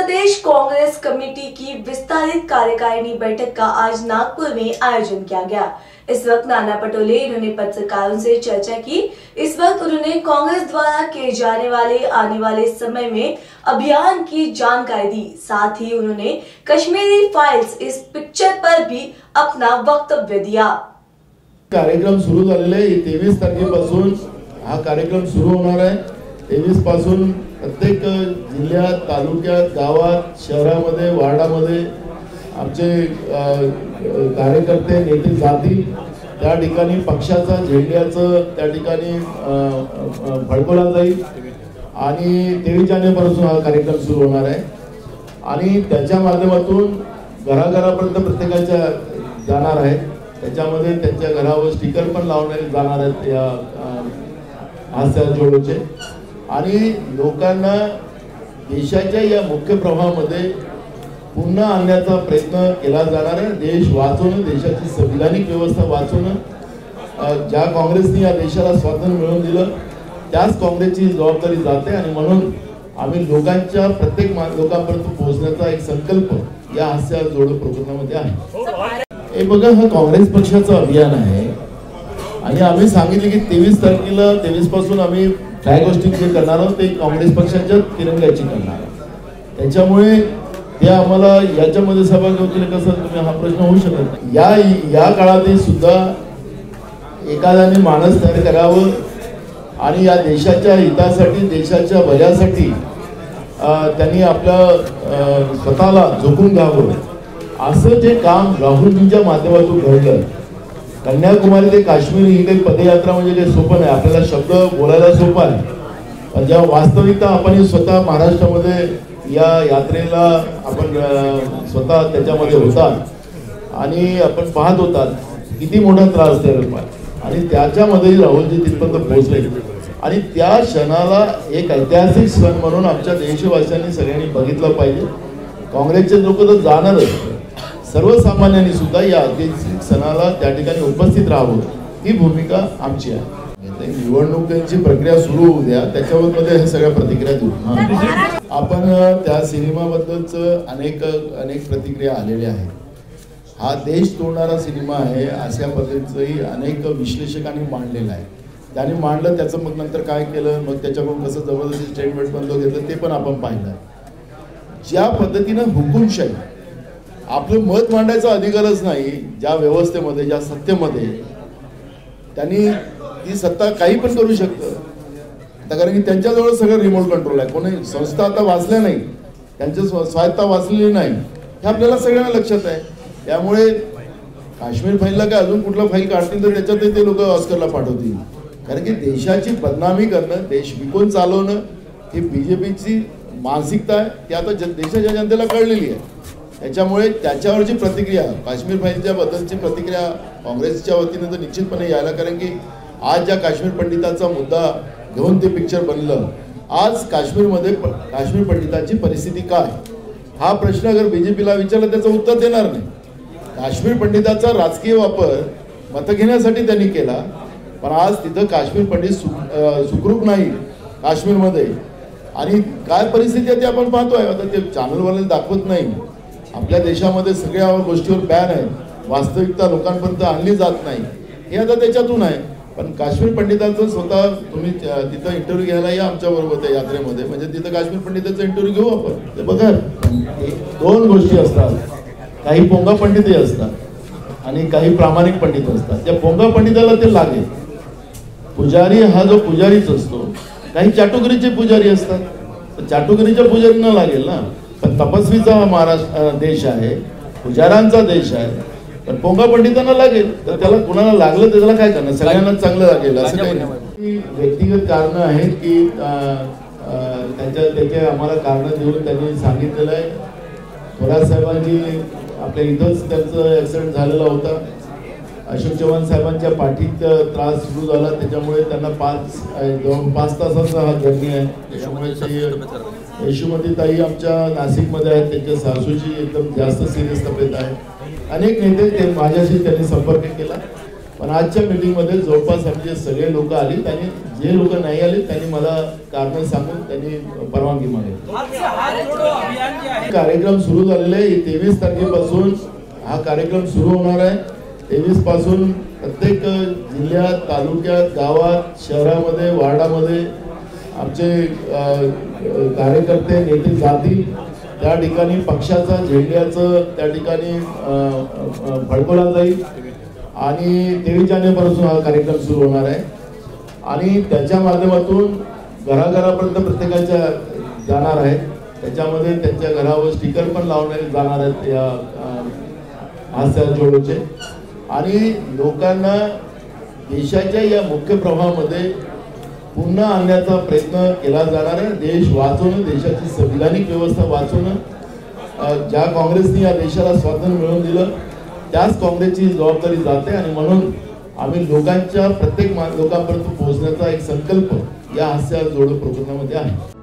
प्रदेश Congress committee की विस्तारित कार्यकारिणी बैठक का आज नागपुर में आयोजन किया गया। इस वक्त नाना पटोले इन्होंने पत्रकारों से चर्चा की। इस वक्त उन्होंने कांग्रेस द्वारा किए जाने वाले आने वाले समय में अभियान की जानकारी दी। साथ ही उन्होंने कश्मीरी फाइल्स इस पिक्चर पर भी अपना वक्तव्य दिया। कार्यक्रम सुरू झालेला आहे। 23 तारखेपासून हा कार्यक्रम सुरू होणार आहे। 23 पासून प्रत्येक जिल्ह्यात, तालुक्यात, गावात, शहरामध्ये, वार्डामध्ये आमचे कार्यकर्ते नेते जातील। त्या ठिकाणी पक्षाचा झेंड्याचं त्या ठिकाणी फडकवला जाईल आणि 23 जानेवारीपासून हा कार्यक्रम सुरू होणार आहे आणि त्याच्या माध्यमातून घराघरापर्यंत प्रत्येकाच्या जाणार आहे। त्याच्यामध्ये त्यांच्या घरावर स्टिकर पण लावण्यात जाणार आहेत या हास्य जोडोचे आणि लोकांना देशाच्या या मुख्य प्रवाहामध्ये पुन्हा आणण्याचा प्रयत्न केला जाणार आहे। देश वाचवणं, देशाची संविधानिक व्यवस्था वाचवणं, ज्या काँग्रेसने या देशाला स्वातंत्र्य मिळवून दिलं त्याच काँग्रेसची जबाबदारी जाते आणि म्हणून आम्ही लोकांच्या प्रत्येक लोकांपर्यंत पोहोचण्याचा एक संकल्प या हास्य जोडो प्रोग्राममध्ये आहे। हे बघा, हा काँग्रेस पक्षाचं अभियान आहे आणि आम्ही सांगितले की 23 तारखेला 23 पासून आम्ही फ्लॅग होस्टिंग जे करणार आहोत ते काँग्रेस पक्षाच्या तिरंग्याची करणार आहोत। त्याच्यामुळे ते आम्हाला याच्यामध्ये सहभागी होतील कसं तुम्ही हा प्रश्न होऊ शकत नाही। या काळातही सुद्धा एखाद्याने माणूस तयार करावं आणि या देशाच्या हितासाठी, देशाच्या भल्यासाठी त्यांनी आपल्या स्वतःला झोकून घ्यावं असं जे काम राहुलजींच्या माध्यमातून घडलं। कन्याकुमारी ते काश्मीर ही काही पदयात्रा म्हणजे काही सोपं नाही। आपल्याला शब्द बोलायला सोपं आहे, पण जेव्हा वास्तविकता आपण स्वतः महाराष्ट्रामध्ये या यात्रेला आपण स्वतः त्याच्यामध्ये होतात आणि आपण पाहत होतात किती मोठा त्रास त्याला आणि त्याच्यामध्ये राहुलजी तिथपर्यंत पोहोचले आणि त्या क्षणाला एक ऐतिहासिक क्षण म्हणून आमच्या देशवासियांनी सगळ्यांनी बघितलं पाहिजे। काँग्रेसचे लोक तर जाणारच, सर्वसामान्यांनी सुद्धा या ऐतिहासिक सणाला त्या ठिकाणी उपस्थित राहावं ही भूमिका आमची आहे। निवडणुकीची प्रक्रिया सुरू होऊ द्या, त्याच्यामध्ये हे सगळ्या प्रतिक्रिया देऊ। आपण त्या सिनेमाबद्दलच अनेक प्रतिक्रिया आलेल्या आहेत। हा देश तोडणारा सिनेमा आहे अशा पद्धतीचंही अनेक विश्लेषकांनी मांडलेलं आहे। त्यांनी मांडलं, त्याचं मग नंतर काय केलं, मग त्याच्याकडून कसं जबरदस्ती स्टेटमेंट बंद घेतलं ते पण आपण पाहिलं। ज्या पद्धतीनं हुकुमशाही आपलं मत मांडायचा अधिकारच नाही, ज्या व्यवस्थेमध्ये, ज्या सत्तेमध्ये त्यांनी ती सत्ता काही पण करू शकतं आता, कारण की त्यांच्याजवळ सगळं रिमोट कंट्रोल आहे। कोणी संस्था आता वाचल्या नाही, त्यांची स्वायत्ता वाचलेली नाही, हे आपल्याला सगळ्यांना लक्षात आहे। त्यामुळे काश्मीर फाईलला काय अजून कुठला फाईल काढतील तर त्याच्यातही ते लोक ऑस्करला पाठवतील, कारण की देशाची बदनामी करणं, देश विकून चालवणं ही बीजेपीची मानसिकता आहे। ती आता देशाच्या जनतेला कळलेली आहे। त्याच्यामुळे त्याच्यावरची प्रतिक्रिया, काश्मीर फाईलच्या बद्दलची प्रतिक्रिया काँग्रेसच्या वतीने तर निश्चितपणे यायला, कारण की आज ज्या काश्मीर पंडिताचा मुद्दा घेऊन ते पिक्चर बनलं, आज काश्मीरमध्ये काश्मीर पंडिताची परिस्थिती काय हा प्रश्न अगर बीजेपीला विचारला त्याचं उत्तर देणार नाही। काश्मीर पंडिताचा राजकीय वापर मत घेण्यासाठी त्यांनी केला, पण आज तिथं काश्मीर पंडित सुखरूप नाही काश्मीरमध्ये आणि काय परिस्थिती आहे ते आपण पाहतोय। आता ते चॅनलवाले दाखवत नाही, आपल्या देशामध्ये सगळ्या गोष्टीवर बॅन आहे, वास्तविकता लोकांपर्यंत आणली जात नाही, हे आता त्याच्यातून आहे। पण काश्मीर पंडितांचं स्वतः तुम्ही तिथं इंटरव्ह्यू घ्यायला या आमच्या बरोबर त्या यात्रेमध्ये, म्हणजे तिथं काश्मीर पंडितांचा इंटरव्ह्यू घेऊ आपण। ते बघा, दोन गोष्टी असतात, काही पोंगा पंडितही असतात आणि काही प्रामाणिक पंडित असतात। त्या पोंगा पंडिताला ते लागेल, पुजारी हा जो पुजारीच असतो, काही चाटुकरीचे पुजारी असतात, तर चाटुकरीच्या पुजारींना लागेल ना, पण तपस्वीचा महाराष्ट्र देश आहे, पुजाऱ्यांचा देश आहे, पण पोंगा पंडितांना लागेल, तर त्याला कुणाला लागलं तर त्याला काय करणार, सगळ्यांना चांगलं लागेल असं काही नाही। व्यक्तिगत कारण आहेत की त्याचे आम्हाला कारण देऊन त्यांनी सांगितलेलं आहे। थोरात साहेबांची आपल्या इथंच त्यांचं ॲक्सिडेंट झालेला होता, अशोक चव्हाण साहेबांच्या पाठीत त्रास सुरू झाला, त्याच्यामुळे त्यांना 5 तासाचा हा जर्नी आहे। त्याच्यामुळे यशोमती ताई आमच्या नाशिकमध्ये आहेत, त्यांच्या सासूची एकदम जास्त सिरियस तब्येत आहे। अनेक नेते माझ्याशी त्यांनी संपर्क केला पण आजच्या मीटिंगमध्ये जवळपास आमचे सगळे लोक आले आणि जे लोक नाही आले त्यांनी मला कारण सांगून त्यांनी परवानगी मागितली। कार्यक्रम सुरू झालेला आहे। 23 तारखेपासून हा कार्यक्रम सुरू होणार आहे। 23 पासून प्रत्येक जिल्ह्यात, तालुक्यात, गावात, शहरामध्ये, वार्डामध्ये आमचे कार्यकर्ते नेते जातील। त्या ठिकाणी पक्षाचा झेंड्याचं त्या ठिकाणी फडकवला जाईल आणि 23 जानेवारीपासून हा कार्यक्रम सुरू होणार आहे आणि त्याच्या माध्यमातून घराघरापर्यंत प्रत्येकाच्या जाणार आहे। त्याच्यामध्ये त्यांच्या घरावर स्टिकर पण लावण्यात जाणार आहेत या हास्य जोडोचे आणि लोकांना देशाच्या या मुख्य प्रवाहामध्ये पुन्हा आणण्याचा प्रयत्न केला जाणार आहे। देश वाचवणं, देशाची संविधानिक व्यवस्था वाचवणं, ज्या काँग्रेसने या देशाला स्वातंत्र्य मिळवून दिलं त्याच काँग्रेसची जबाबदारी जाते आणि म्हणून आम्ही लोकांच्या प्रत्येक लोकांपर्यंत पोहोचण्याचा एक संकल्प या हास्य जोडो प्रकरणामध्ये आहे।